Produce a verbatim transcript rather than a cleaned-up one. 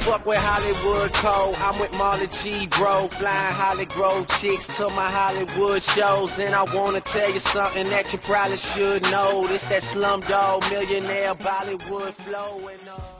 fuck with Hollywood Code. I'm with Marley G, bro. Flying Holly Grove chicks to my Hollywood shows. And I wanna tell you something that you probably should know. This that Slumdog Millionaire Bollywood flow. And, uh